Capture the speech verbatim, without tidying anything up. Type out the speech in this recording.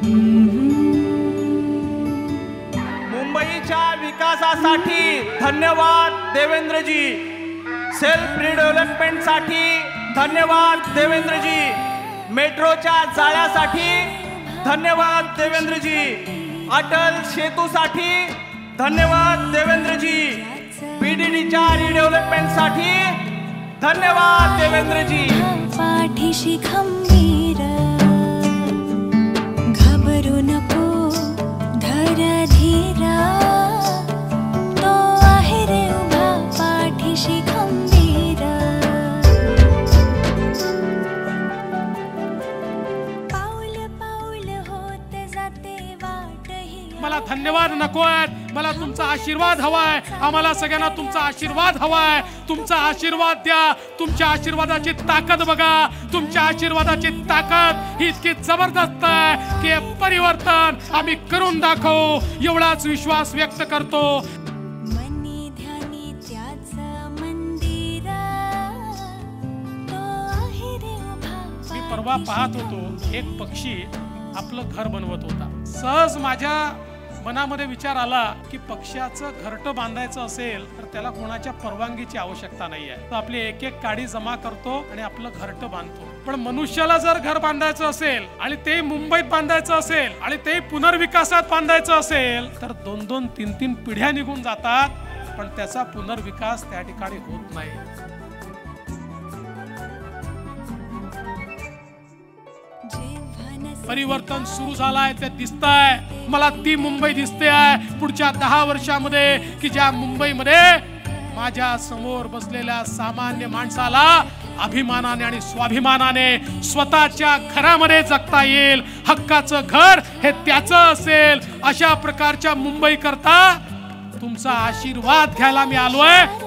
मुंबईच्या विकासासाठी धन्यवाद देवेंद्रजी, सेल्फ रिडेव्हलपमेंट साठी धन्यवाद देवेंद्रजी, मेट्रोच्या जाळ्यासाठी धन्यवाद देवेंद्रजी, अटल सेतूसाठी धन्यवाद देवेंद्रजी, बीडीडीच्या रिडेव्हलपमेंट साठी धन्यवाद देवेंद्रजी। पाठीशी खंबीर घाबरू नको, धर धीरा, तो आहे रे उभा पाठीशी खंबीर। पाऊल पाऊल होत जाते वाट ही। मला धन्यवाद नको आहेत, मला तुमचा आशीर्वाद हवाय। आम्हाला सगळ्यांना तुमचा आशीर्वाद हवाय। तुमचा आशीर्वाद द्या। तुमच्या आशीर्वादाची ताकद बघा। तुमच्या आशीर्वादाची ताकद ही इतकी जबरदस्त आहे की परिवर्तन आम्ही करून दाखवू, एवढाच विश्वास व्यक्त करतो। मनी ध्यानी त्याच मंदिर, तो आहे रे उभा। मी परवा पाहत होतो, एक पक्षी आपलं घर बनवत होता। सहज माझ्या मनामध्ये विचार आला की पक्ष्याचं घरटं बांधायचं असेल तर त्याला कोणाच्या परवानगीची आवश्यकता नाही आहे। तो आपली एक एक काडी जमा करतो आणि आपलं घरटं बांधतो। पण मनुष्याला जर घर बांधायचं असेल आणि ते मुंबईत बांधायचं असेल आणि ते पुनर्विकासात बांधायचं असेल तर दोन दोन तीन तीन पिढ्या निघून जातात, पण त्याचा पुनर्विकास त्या ठिकाणी होत नाही। परिवर्तन सुरू झालंय ते दिसतंय। मला ती मुंबई दिसते आहे पुढच्या दहा वर्षामध्ये की ज्या मुंबईमध्ये माझ्या समोर बसलेल्या सामान्य माणसाला अभिमानाने आणि स्वाभिमानाने स्वतःच्या घरामध्ये जगता येईल। हक्काचं घर हे त्याचं असेल, अशा प्रकारच्या मुंबई करता तुमचा आशीर्वाद घ्यायला मी आलोय।